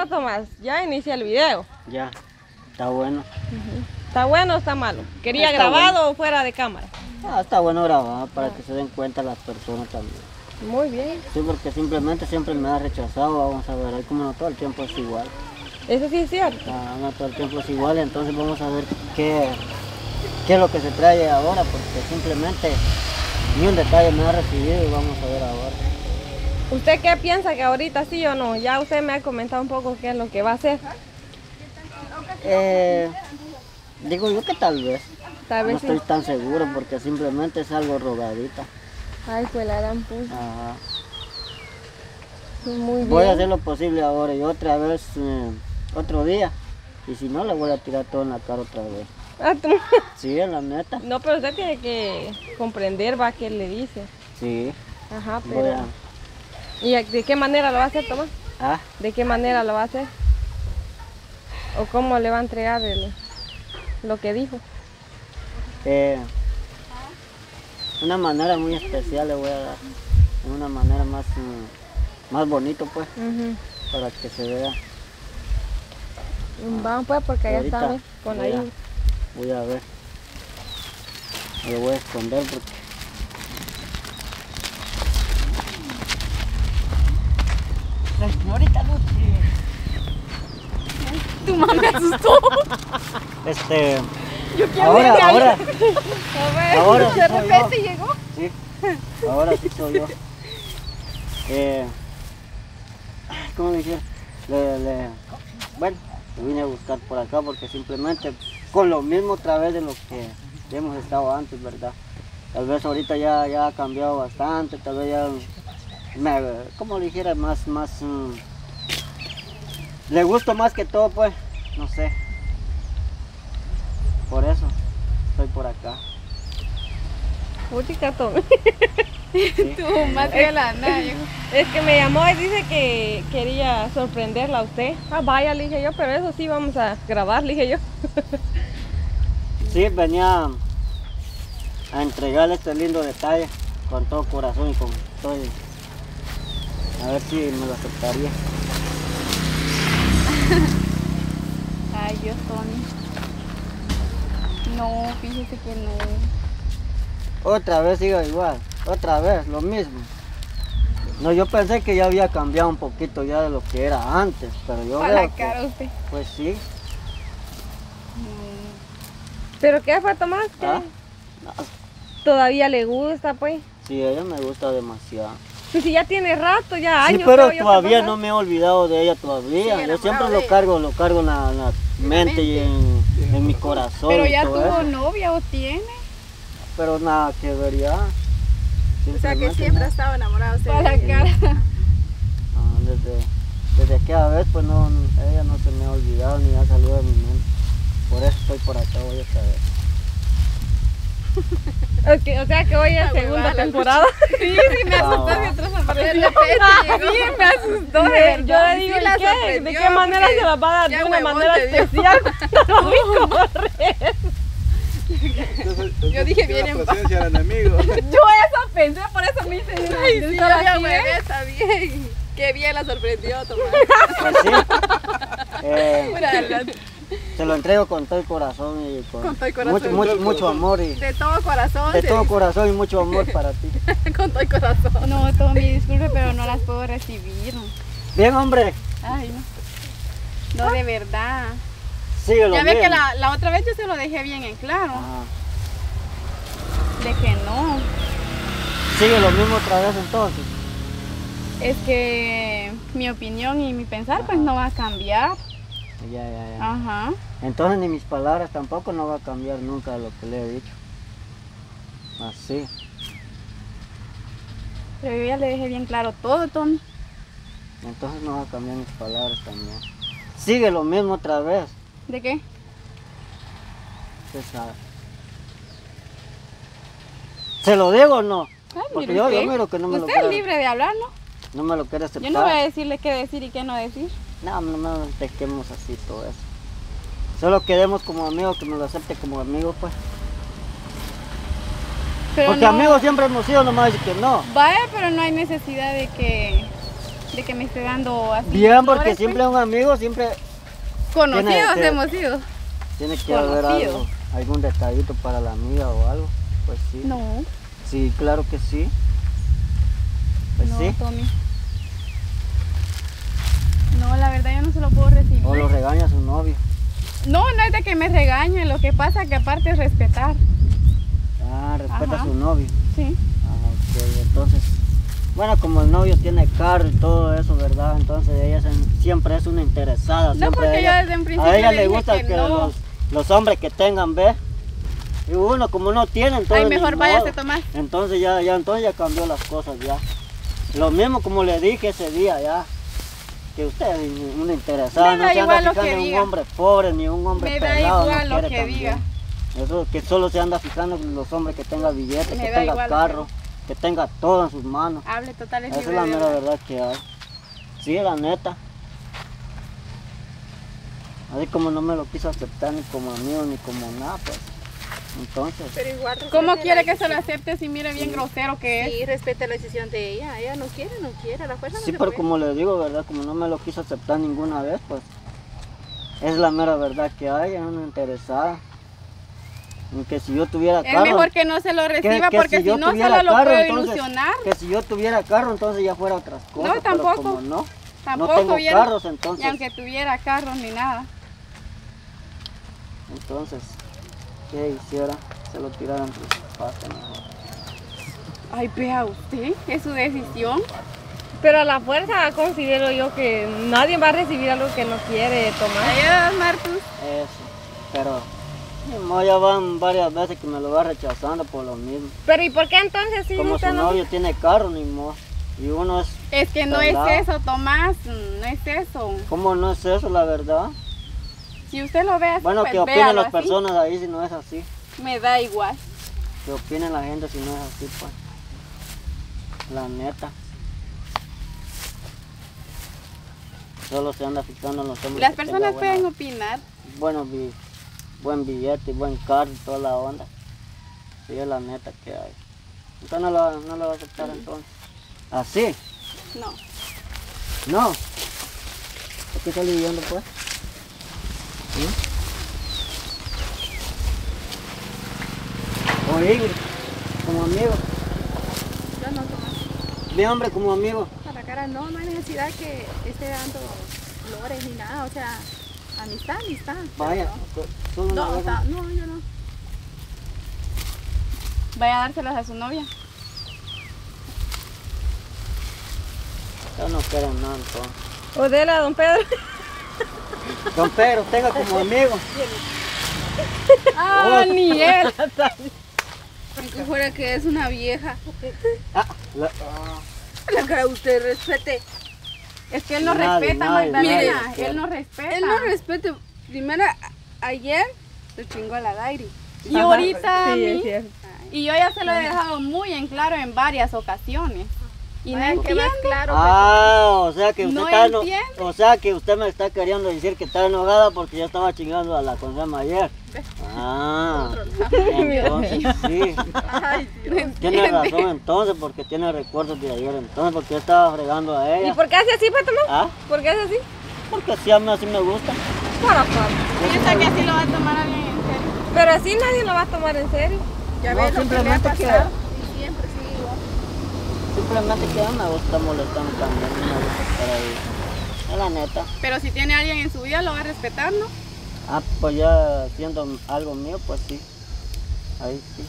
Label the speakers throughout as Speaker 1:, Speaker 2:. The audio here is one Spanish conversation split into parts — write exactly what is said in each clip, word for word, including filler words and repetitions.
Speaker 1: bueno, Tomás, ya inicia el video.
Speaker 2: Ya, está bueno.
Speaker 1: Uh-huh. ¿Está bueno o está malo? ¿Quería
Speaker 2: Está
Speaker 1: grabado
Speaker 2: bueno.
Speaker 1: o fuera de cámara?
Speaker 2: Ah, está bueno grabado para que se den cuenta las personas también.
Speaker 1: Muy bien.
Speaker 2: Sí, porque simplemente siempre me ha rechazado, vamos a ver, ahí como no todo el tiempo es igual.
Speaker 1: Eso sí es cierto.
Speaker 2: Ah, no todo el tiempo es igual, entonces vamos a ver qué, qué es lo que se trae ahora, porque simplemente ni un detalle me ha recibido y vamos a ver ahora.
Speaker 1: ¿Usted qué piensa, que ahorita sí o no? Ya usted me ha comentado un poco qué es lo que va a hacer.
Speaker 2: Eh, digo yo que tal vez.
Speaker 1: Tal vez
Speaker 2: no
Speaker 1: sí.
Speaker 2: estoy tan seguro porque simplemente es algo rogadita.
Speaker 1: Ay, pues la gran puta.
Speaker 2: Ajá.
Speaker 1: Muy bien.
Speaker 2: Voy a hacer lo posible ahora y otra vez, eh, otro día. Y si no, le voy a tirar todo en la cara otra vez.
Speaker 1: Ah, ¿tú?
Speaker 2: Sí, en la neta.
Speaker 1: No, pero usted tiene que comprender, va, qué le dice.
Speaker 2: Sí.
Speaker 1: Ajá,
Speaker 2: Voy
Speaker 1: pero...
Speaker 2: a...
Speaker 1: ¿Y de qué manera lo va a hacer, Tomás?
Speaker 2: ¿Ah?
Speaker 1: ¿De qué manera lo va a hacer? ¿O cómo le va a entregar el, lo que dijo?
Speaker 2: Eh, una manera muy especial le voy a dar. De una manera más, mm, más bonito, pues.
Speaker 1: Uh-huh.
Speaker 2: Para que se vea.
Speaker 1: Vamos pues, porque allá
Speaker 2: Ahorita
Speaker 1: están con la
Speaker 2: voy a-
Speaker 1: hija.
Speaker 2: Voy a ver. Me voy a esconder porque... La señorita Luchi.
Speaker 3: Tu mamá me asustó.
Speaker 2: Este...
Speaker 3: Yo quiero
Speaker 2: Ahora,
Speaker 3: ver que
Speaker 2: ahora,
Speaker 3: alguien-
Speaker 2: ahora sí
Speaker 3: de
Speaker 2: soy
Speaker 3: repente
Speaker 2: yo.
Speaker 3: llegó.
Speaker 2: Sí, ahora sí soy yo. Eh, ¿Cómo le dije? Le, le, bueno, me vine a buscar por acá porque simplemente con lo mismo otra vez de lo que hemos estado antes, ¿verdad? Tal vez ahorita ya, ya ha cambiado bastante, tal vez ya, me, como le dijera, más, más, mm, le gusto más que todo, pues, no sé. Por eso estoy por acá.
Speaker 1: Puchica, Tomás.
Speaker 2: Sí.
Speaker 3: Tu más que la nada. llegó.
Speaker 1: Es que me llamó y dice que quería sorprenderla a usted. Ah, vaya, le dije yo, pero eso sí vamos a grabar, le dije yo.
Speaker 2: Sí, venía a entregarle este lindo detalle con todo corazón y con todo. A ver si me lo aceptaría.
Speaker 3: Ay, Dios, Tony. No, fíjese que no.
Speaker 2: Otra vez sigo igual, otra vez lo mismo. No, yo pensé que ya había cambiado un poquito ya de lo que era antes, pero yo
Speaker 3: Para
Speaker 2: veo
Speaker 3: la cara
Speaker 2: que,
Speaker 3: usted.
Speaker 2: pues sí.
Speaker 3: Mm,
Speaker 1: ¿Pero qué fue, Tomás? ¿Qué?
Speaker 2: ¿Ah? No,
Speaker 1: ¿Todavía le gusta, pues?
Speaker 2: sí, a ella me gusta demasiado.
Speaker 1: Pues si ya tiene rato, ya años.
Speaker 2: Sí, pero
Speaker 1: creo yo que
Speaker 2: todavía
Speaker 1: pasa.
Speaker 2: no me he olvidado de ella todavía.
Speaker 3: Sí,
Speaker 2: Yo
Speaker 3: enamorado
Speaker 2: siempre
Speaker 3: de
Speaker 2: lo
Speaker 3: ella.
Speaker 2: cargo, lo cargo en la, en la mente y en, en mi corazón.
Speaker 3: Pero
Speaker 2: y
Speaker 3: ya
Speaker 2: todo
Speaker 3: tuvo
Speaker 2: eso.
Speaker 3: novia o tiene.
Speaker 2: Pero nada que ver ya.
Speaker 4: O sea que
Speaker 2: Simplemente
Speaker 4: siempre
Speaker 2: no.
Speaker 4: ha estado enamorado usted.
Speaker 3: Para la
Speaker 4: de ella.
Speaker 3: cara.
Speaker 2: Ah, desde, desde aquella vez pues no, ella no se me ha olvidado ni ha salido de mi mente. Por eso estoy por acá hoy otra vez.
Speaker 1: Okay, o sea que hoy es
Speaker 4: La
Speaker 1: segunda
Speaker 4: huevada, la
Speaker 1: temporada.
Speaker 3: Sí, sí, me asustó
Speaker 2: Ah.
Speaker 3: de atrás al
Speaker 4: De
Speaker 3: parecer.
Speaker 4: repente llegó.
Speaker 3: Sí, me asustó de
Speaker 1: Yo
Speaker 3: verdad.
Speaker 1: le digo,
Speaker 4: sí
Speaker 1: ¿y
Speaker 4: la
Speaker 1: qué? ¿De
Speaker 4: sorprendió
Speaker 1: qué manera
Speaker 4: porque
Speaker 1: se las va a dar?
Speaker 4: ya
Speaker 1: De una
Speaker 4: huevón
Speaker 1: manera
Speaker 4: te dio.
Speaker 1: especial. Lo vi correr.
Speaker 4: Yo dije, viene
Speaker 5: la
Speaker 4: en
Speaker 5: presencia del enemigo.
Speaker 3: Yo eso pensé, por eso me hice.
Speaker 4: Ay, sí,
Speaker 3: estar
Speaker 4: yo vi a
Speaker 3: aquí, ¿eh?
Speaker 4: bebé, está bien. Qué bien la sorprendió, Tomás.
Speaker 2: Pues sí. Eh,
Speaker 4: Pura verdad.
Speaker 2: te lo entrego con todo el corazón y con,
Speaker 4: Con todo el corazón.
Speaker 2: mucho, mucho, mucho amor y
Speaker 4: De todo corazón.
Speaker 2: de
Speaker 4: se
Speaker 2: todo
Speaker 4: dice.
Speaker 2: corazón y mucho amor para ti.
Speaker 4: Con todo el corazón.
Speaker 3: No, Tommy, disculpe, pero no las puedo recibir.
Speaker 2: Bien, hombre,
Speaker 3: Ay, no. No, de verdad.
Speaker 2: sigue lo
Speaker 3: Ya ve
Speaker 2: mismo.
Speaker 3: que la, la otra vez yo se lo dejé bien en claro.
Speaker 2: Ajá.
Speaker 3: De que no.
Speaker 2: Sigue lo mismo otra vez entonces.
Speaker 3: Es que mi opinión y mi pensar pues no va a cambiar.
Speaker 2: Ya, ya, ya.
Speaker 3: Ajá.
Speaker 2: Entonces ni mis palabras tampoco no va a cambiar nunca lo que le he dicho. Así.
Speaker 3: Pero yo ya le dejé bien claro todo, Tom.
Speaker 2: Entonces no va a cambiar mis palabras también. Sigue lo mismo otra vez.
Speaker 3: ¿De qué?
Speaker 2: Usted sabe. ¿Se lo digo o no?
Speaker 3: Ay,
Speaker 2: Porque
Speaker 3: mire
Speaker 2: yo, yo
Speaker 3: usted.
Speaker 2: miro que no me lo
Speaker 3: Usted es
Speaker 2: quiere,
Speaker 3: libre de hablar, ¿no?
Speaker 2: no me lo quiere aceptar.
Speaker 3: Yo no voy a decirle qué decir y qué no decir.
Speaker 2: No, no me dejemos así todo eso. Solo quedemos como amigos, que me lo acepte como amigo, pues.
Speaker 3: Pero
Speaker 2: Porque
Speaker 3: no,
Speaker 2: amigos siempre hemos sido, nomás decir que no.
Speaker 3: vaya, pero no hay necesidad de que de que me esté dando así.
Speaker 2: Bien, porque
Speaker 3: flores,
Speaker 2: siempre un amigo siempre
Speaker 3: pues. Conocidos
Speaker 2: tiene-
Speaker 3: hemos sido.
Speaker 2: tiene que haber
Speaker 3: Conocido.
Speaker 2: algo, algún detallito para la amiga o algo. Pues sí.
Speaker 3: No,
Speaker 2: Sí, claro que sí. Pues
Speaker 3: no,
Speaker 2: sí.
Speaker 3: Tommy. No, la verdad yo no se lo puedo recibir.
Speaker 2: O lo regaña a su novio.
Speaker 3: No, no es de que me regañe, lo que pasa que aparte es respetar.
Speaker 2: Ah, respeta
Speaker 3: Ajá.
Speaker 2: a su novio.
Speaker 3: Sí.
Speaker 2: Ah, ok, entonces, bueno, como el novio tiene carro y todo eso, ¿verdad? Entonces ella es- siempre es una interesada.
Speaker 3: No,
Speaker 2: siempre
Speaker 3: porque
Speaker 2: a ella,
Speaker 3: yo desde un principio
Speaker 2: a ella
Speaker 3: le
Speaker 2: le
Speaker 3: dije
Speaker 2: gusta
Speaker 3: que
Speaker 2: que,
Speaker 3: no.
Speaker 2: los, los hombres que tengan, ¿ve? Y uno como no tiene, entonces
Speaker 3: Ay,
Speaker 2: ni
Speaker 3: mejor
Speaker 2: modo.
Speaker 3: váyase a tomar.
Speaker 2: Entonces ya, ya, entonces ya cambió las cosas ya. Lo mismo como le dije ese día ya. Que usted es una interesada,
Speaker 3: Me
Speaker 2: no
Speaker 3: da
Speaker 2: se anda
Speaker 3: igual lo
Speaker 2: fijando
Speaker 3: que
Speaker 2: en un
Speaker 3: diga.
Speaker 2: hombre pobre ni un hombre
Speaker 3: Me da
Speaker 2: pelado,
Speaker 3: igual
Speaker 2: no
Speaker 3: lo
Speaker 2: quiere
Speaker 3: que
Speaker 2: también.
Speaker 3: diga.
Speaker 2: Eso que solo se anda fijando en los hombres que tengan billetes,
Speaker 3: Me
Speaker 2: que
Speaker 3: da
Speaker 2: tenga
Speaker 3: igual lo
Speaker 2: carro, que tenga todo en sus manos.
Speaker 3: Hable total, es
Speaker 2: Esa es
Speaker 3: libre
Speaker 2: la
Speaker 3: de
Speaker 2: mera
Speaker 3: hablar.
Speaker 2: verdad que hay. Sí, la neta. Así como no me lo quiso aceptar ni como amigo ni como nada, pues. Entonces,
Speaker 4: Pero igual
Speaker 3: ¿Cómo
Speaker 4: respete
Speaker 3: quiere
Speaker 4: la
Speaker 3: que se lo
Speaker 4: decisión.
Speaker 3: acepte si mire bien grosero que es?
Speaker 4: Sí, respete la decisión de ella. Ella no quiere, no quiere. A la fuerza no
Speaker 2: sí,
Speaker 4: se
Speaker 2: pero
Speaker 4: puede.
Speaker 2: como le digo, ¿verdad? Como no me lo quiso aceptar ninguna vez, pues. Es la mera verdad que hay, es una interesada. Y que si yo tuviera
Speaker 3: Es
Speaker 2: carro.
Speaker 3: mejor que no se lo
Speaker 2: que-
Speaker 3: reciba
Speaker 2: que
Speaker 3: porque si,
Speaker 2: yo
Speaker 3: no
Speaker 2: tuviera
Speaker 3: solo lo
Speaker 2: carro,
Speaker 3: puedo
Speaker 2: entonces,
Speaker 3: ilusionar.
Speaker 2: Que si yo tuviera carro, entonces ya fuera otras cosas. pero
Speaker 3: tampoco.
Speaker 2: como no,
Speaker 3: Tampoco
Speaker 2: no tengo
Speaker 3: hubiera-
Speaker 2: carros, entonces.
Speaker 3: Y aunque tuviera carros ni nada.
Speaker 2: Entonces, ¿qué hiciera? Se lo tiraran entre sus patas mejor.
Speaker 3: Ay, vea usted, es su decisión.
Speaker 1: Pero a la fuerza considero yo que nadie va a recibir algo que no quiere tomar.
Speaker 3: Adiós, Martus.
Speaker 2: Eso, pero ni modo, ya van varias veces que me lo va rechazando por lo mismo.
Speaker 1: Pero ¿y por qué entonces sí?
Speaker 2: Como
Speaker 1: usted
Speaker 2: su
Speaker 1: no-
Speaker 2: novio tiene carro, ni modo. Y uno es,
Speaker 3: Es que no
Speaker 2: ¿Verdad?
Speaker 3: es eso, Tomás, no es eso.
Speaker 2: ¿cómo no es eso la verdad?
Speaker 3: Si usted lo ve así,
Speaker 2: Bueno,
Speaker 3: pues
Speaker 2: que opinen
Speaker 3: véalo
Speaker 2: las
Speaker 3: así.
Speaker 2: personas ahí si no es así.
Speaker 3: Me da igual.
Speaker 2: Que opinen la gente si no es así, pues. La neta. Solo se anda fijando en los hombres.
Speaker 3: Las
Speaker 2: que
Speaker 3: personas
Speaker 2: tengan
Speaker 3: pueden
Speaker 2: buena-
Speaker 3: opinar.
Speaker 2: bueno, bi- buen billete, buen carro y toda la onda. Sí, es la neta que hay. Entonces no lo, no lo va a aceptar entonces. ¿Así?
Speaker 3: No.
Speaker 2: No. ¿Por qué está viviendo pues? ¿Mm? Oye, como amigo.
Speaker 4: Yo no, Tomás.
Speaker 2: Mi hombre como amigo.
Speaker 4: A la cara no, no hay necesidad que esté dando flores ni nada. O sea, amistad, amistad.
Speaker 2: Vaya, solo una
Speaker 4: No, o
Speaker 2: vez.
Speaker 4: sea, no, yo no.
Speaker 3: Vaya a dárselas a su novia.
Speaker 2: Ya no quieren nada entonces.
Speaker 1: O dele a don Pedro.
Speaker 2: Don Pedro, tenga como amigo.
Speaker 3: Ah, ni él.
Speaker 4: Aunque fuera que es una vieja.
Speaker 2: Ah, la- ah,
Speaker 4: La cara usted respete.
Speaker 3: Es que él no
Speaker 2: Nadie,
Speaker 3: respeta,
Speaker 2: nadie,
Speaker 3: Magdalena.
Speaker 2: nadie.
Speaker 3: Él no respeta.
Speaker 4: Él no respete. Primero, a- ayer se chingó a la Dairi.
Speaker 3: Y ahorita a
Speaker 1: Sí,
Speaker 3: mí.
Speaker 1: es cierto.
Speaker 3: Y yo ya se lo he dejado muy en claro en varias ocasiones. Y no
Speaker 4: Ay, que más
Speaker 3: entiende.
Speaker 4: claro.
Speaker 2: Ah, o sea que usted
Speaker 3: No
Speaker 2: está eno-
Speaker 3: entiende.
Speaker 2: o sea que usted me está queriendo decir que está enojada porque yo estaba chingando a la consejera ayer. Ah, entonces sí.
Speaker 4: Ay, Dios.
Speaker 2: Tiene razón entonces porque tiene recuerdos de ayer entonces porque yo estaba fregando a
Speaker 1: ¿Y
Speaker 2: ella.
Speaker 1: por qué hace así, pues, Tomás?
Speaker 2: Ah,
Speaker 1: ¿Por qué hace así?
Speaker 2: porque sí a mí así me gusta.
Speaker 1: Para, para.
Speaker 3: Piensa que así lo va a tomar alguien en serio.
Speaker 1: Pero así nadie lo va a tomar en serio.
Speaker 4: Ya
Speaker 2: No,
Speaker 4: ves lo que le ha
Speaker 2: simplemente que-
Speaker 4: pasado. Y siempre sigo.
Speaker 2: Simplemente que a mí me gusta molestando también, no me gusta estar ahí. Es la neta.
Speaker 3: Pero si tiene alguien en su vida, lo va a respetar, ¿no?
Speaker 2: Ah, pues ya siendo algo mío, pues sí. Ahí sí.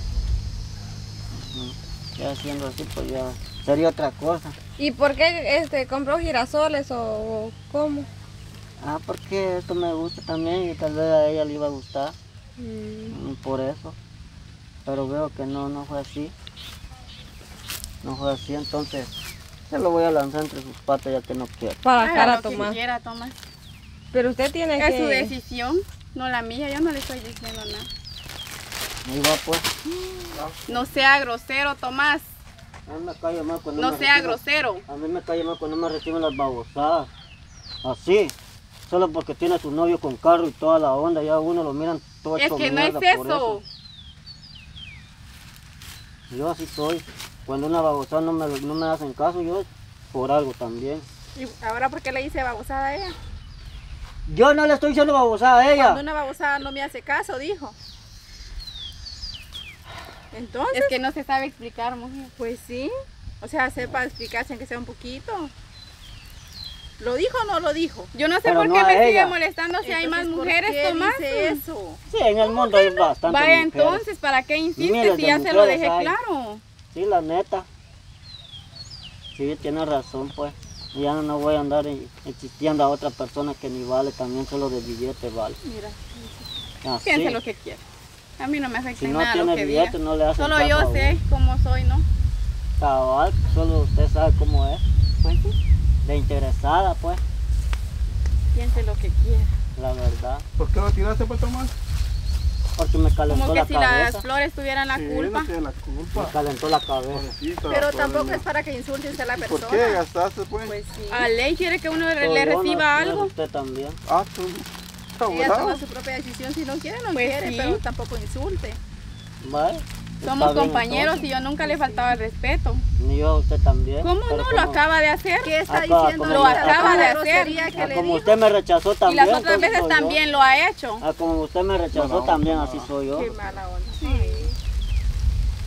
Speaker 2: Ujú. Ya siendo así, pues ya sería otra cosa.
Speaker 1: ¿Y por qué este, compró girasoles o, o cómo?
Speaker 2: Ah, porque esto me gusta también y tal vez a ella le iba a gustar.
Speaker 1: Mm,
Speaker 2: mm, Por eso. Pero veo que no, no fue así. No fue así, entonces se lo voy a lanzar entre sus patas ya que no quiero.
Speaker 1: para
Speaker 3: Haga
Speaker 1: cara
Speaker 3: lo que
Speaker 1: Tomás.
Speaker 3: quiera, Tomás.
Speaker 1: Pero usted tiene
Speaker 3: Es
Speaker 1: que...
Speaker 3: su decisión, no la mía. Yo no le estoy diciendo nada.
Speaker 2: Ahí va pues.
Speaker 3: No sea grosero, Tomás.
Speaker 2: A mí me cae mal cuando
Speaker 3: No
Speaker 2: me
Speaker 3: sea
Speaker 2: reciben-
Speaker 3: grosero.
Speaker 2: A mí me cae mal cuando me reciben las babosadas. Así. Solo porque tiene a su novio con carro y toda la onda. Ya uno lo miran todo
Speaker 3: Es
Speaker 2: hecho
Speaker 3: que no es
Speaker 2: mierda por
Speaker 3: eso.
Speaker 2: Yo así soy. Cuando una babosada no me, no me hacen caso, yo por algo también.
Speaker 4: ¿Y ahora por qué le dice babosada a ella?
Speaker 2: Yo no le estoy diciendo babosada a ella.
Speaker 4: Cuando una babosada no me hace caso, dijo. Entonces,
Speaker 3: Es que no se sabe explicar, mujer.
Speaker 4: pues sí. O sea, sepa explicarse aunque sea un poquito. ¿Lo dijo o no lo dijo?
Speaker 3: Yo no sé
Speaker 2: Pero
Speaker 3: por
Speaker 2: no
Speaker 3: qué
Speaker 2: a
Speaker 3: me sigue
Speaker 2: ella.
Speaker 3: molestando si hay más
Speaker 4: Entonces, ¿por
Speaker 3: mujeres
Speaker 4: qué
Speaker 3: tomando.
Speaker 4: dice eso?
Speaker 2: Sí, en el mundo hay bastante
Speaker 3: Vaya,
Speaker 2: mujeres.
Speaker 3: entonces, ¿para qué insiste
Speaker 2: Miles
Speaker 3: si
Speaker 2: de
Speaker 3: ya se lo
Speaker 2: mujeres
Speaker 3: dejé
Speaker 2: hay.
Speaker 3: claro?
Speaker 2: Sí, la neta. Sí, tiene razón, pues. Ya no voy a andar in- insistiendo a otra persona que ni vale, también solo de billete vale.
Speaker 4: Mira.
Speaker 2: Así.
Speaker 3: Piense lo que quiera. A mí no me afecta
Speaker 2: Si
Speaker 3: en
Speaker 2: no
Speaker 3: nada lo
Speaker 2: tiene
Speaker 3: que diga.
Speaker 2: billete, no le hacen
Speaker 3: Solo
Speaker 2: caso
Speaker 3: yo
Speaker 2: a
Speaker 3: sé
Speaker 2: uno.
Speaker 3: cómo soy, ¿no?
Speaker 2: Cabal, solo usted sabe cómo es.
Speaker 3: Pues sí,
Speaker 2: De interesada, pues,
Speaker 3: piense lo que quiera.
Speaker 2: la verdad.
Speaker 5: ¿Por qué lo tiraste, pues, Tomás?
Speaker 2: Porque me calentó
Speaker 3: Como que
Speaker 2: la
Speaker 3: si
Speaker 2: cabeza.
Speaker 3: las flores tuvieran la
Speaker 5: Sí,
Speaker 3: culpa.
Speaker 5: no tiene la
Speaker 2: Me
Speaker 5: culpa.
Speaker 2: calentó la cabeza.
Speaker 5: Pobrecita,
Speaker 4: Pero
Speaker 5: pobre
Speaker 4: tampoco
Speaker 5: niña.
Speaker 4: es para que insulte usted a la
Speaker 5: ¿Y
Speaker 4: persona.
Speaker 5: por qué gastaste, pues?
Speaker 4: Pues sí.
Speaker 3: A ley quiere que uno le,
Speaker 2: Pero
Speaker 3: le
Speaker 2: yo no-
Speaker 3: reciba
Speaker 2: no es
Speaker 3: algo.
Speaker 2: Usted también.
Speaker 5: Ah, tú. Está
Speaker 4: Ella
Speaker 5: bravo.
Speaker 4: toma su propia decisión. Si no quiere, no
Speaker 3: Pues
Speaker 4: quiere.
Speaker 3: sí.
Speaker 4: Pero tampoco insulte.
Speaker 2: ¿Vale?
Speaker 3: Somos
Speaker 2: Está bien,
Speaker 3: compañeros
Speaker 2: entonces.
Speaker 3: y yo nunca le faltaba el respeto.
Speaker 2: Ni yo a usted también.
Speaker 3: ¿Cómo
Speaker 2: Pero
Speaker 3: no?
Speaker 2: como-
Speaker 3: Lo acaba de hacer.
Speaker 4: ¿Qué está
Speaker 2: Acaba-
Speaker 4: diciendo?
Speaker 2: como-
Speaker 3: Lo
Speaker 4: ahorita?
Speaker 3: acaba
Speaker 4: ¿Toda
Speaker 3: de
Speaker 4: la
Speaker 3: hacer.
Speaker 4: grosería que
Speaker 2: Ah,
Speaker 4: le
Speaker 2: como
Speaker 4: dijo?
Speaker 2: usted me rechazó
Speaker 3: Y
Speaker 2: también.
Speaker 3: las otras
Speaker 2: entonces
Speaker 3: veces
Speaker 2: soy yo.
Speaker 3: también lo ha hecho.
Speaker 2: Ah, como usted me rechazó
Speaker 5: Mala onda,
Speaker 2: también,
Speaker 5: mala
Speaker 2: así
Speaker 5: onda.
Speaker 2: soy yo.
Speaker 4: Qué mala onda.
Speaker 3: Sí.